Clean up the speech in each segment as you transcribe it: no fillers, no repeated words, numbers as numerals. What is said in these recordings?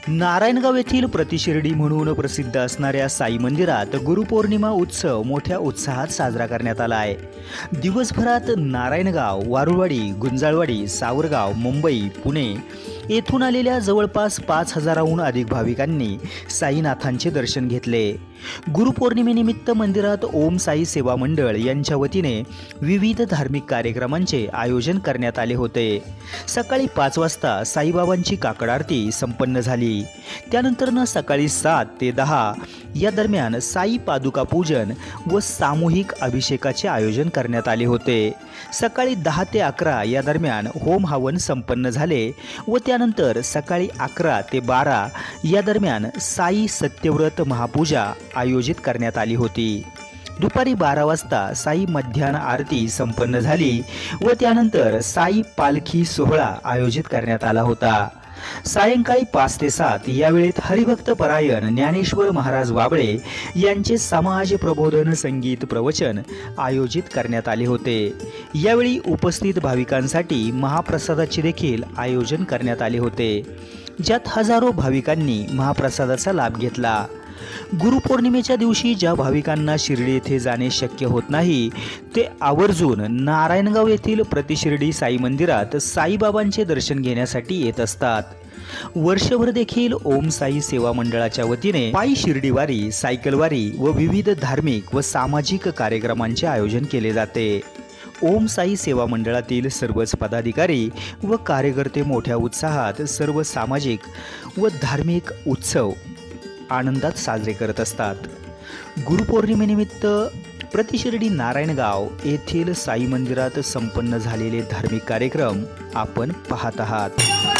नारायणगाव येथील प्रतिशिर्डी म्हणून प्रसिद्ध असणाऱ्या साई मंदिरात गुरुपौर्णिमा उत्सव मोठ्या उत्साहात साजरा करण्यात आला आहे। दिवसभरात नारायणगाव, वारुळवाडी, गुंजाळवाडी, सावरगाव, मुंबई, पुणे येथून आलेल्या जवळपास 5,000हून अधिक भाविकांनी साईनाथांचे दर्शन घेतले। गुरुपौर्णिमेनिमित्त मंदिरात ओम साई सेवा मंडळ यांच्या वतीने विविध धार्मिक कार्यक्रमांचे आयोजन करण्यात आले होते। सकाळी 5 वाजता साईबाबांची काकड आरती संपन्न झाली। त्यानंतर सकाळी 7 ते 10 या दरम्यान साई पादुका पूजन व सामूहिक अभिषेकाचे आयोजन करण्यात आले होते। सकाळी 10 ते 11 या दरम्यान होम हवन संपन्न झाले व त्यानंतर सकाळी 11 ते 12 या दरम्यान साई सत्यव्रत महापूजा आयोजित करण्यात आली होती। दुपारी 12 वाजता साई मध्यान्ह आरती संपन्न झाली व त्यानंतर साई पालखी सोहळा आयोजित करण्यात आला होता। सायंकाळी 5 ते 7 या वेळेत हरिभक्त परायण ज्ञानेश्वर महाराज वाबळे यांचे समाज प्रबोधन संगीत प्रवचन आयोजित करण्यात आले होते। यावेळी उपस्थित भाविकांसाठी महाप्रसादाचे देखील आयोजन करण्यात आले होते, ज्यात हजारो भाविकांनी महाप्रसादाचा लाभ घेतला। गुरुपौर्णिमेच्या दिवशी ज्या भाविकांना शिर्डी येथे जाणे शक्य होत नाही ते आवर्जून नारायणगाव येथील प्रतिशिर्डी साई मंदिरात साईबाबांचे दर्शन घेण्यासाठी येत असतात। वर्षभर देखील ओम साई सेवा मंडळाच्या वतीने पायी शिर्डीवारी, सायकलवारी व विविध धार्मिक व सामाजिक कार्यक्रमांचे आयोजन केले जाते। ओम साई सेवा मंडळातील सर्वच पदाधिकारी व कार्यकर्ते मोठ्या उत्साहात सर्व सामाजिक व धार्मिक उत्सव आनंदात साजरे करत असतात। गुरुपौर्णिमेनिमित्त प्रतिशिर्डी नारायणगाव येथील साई मंदिरात संपन्न झालेले धार्मिक कार्यक्रम आपण पाहत आहात।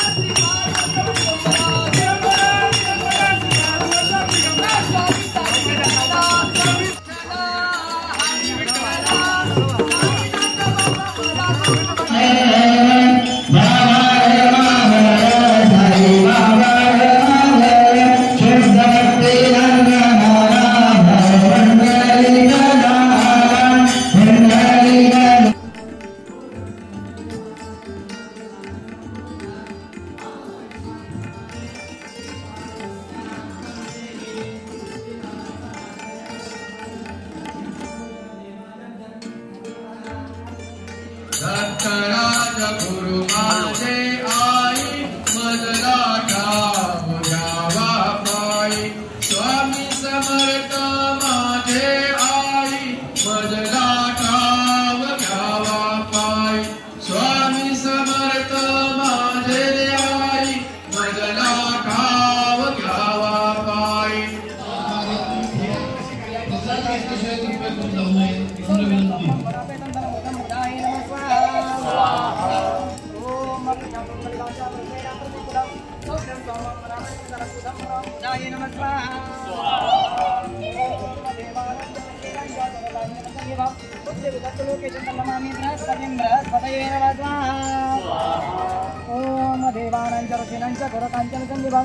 दत्तराज गुरु माझे आई मदराठा मुजावा पाई स्वामी समर्थ माझे आई मदराठा मुजावा पाई स्वामी समर्थ माझे आई मदराठा मुजावा पाई। ओम देवानांच्या रचनांच्या घरकांच्या संजीवम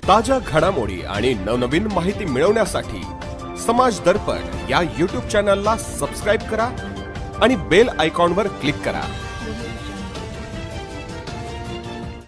ताज्या घडामोडी आणि नवनवीन माहिती मिळवण्यासाठी समाज दर्पण या YouTube चॅनलला सबस्क्राइब करा आणि बेल आयकॉनवर क्लिक करा।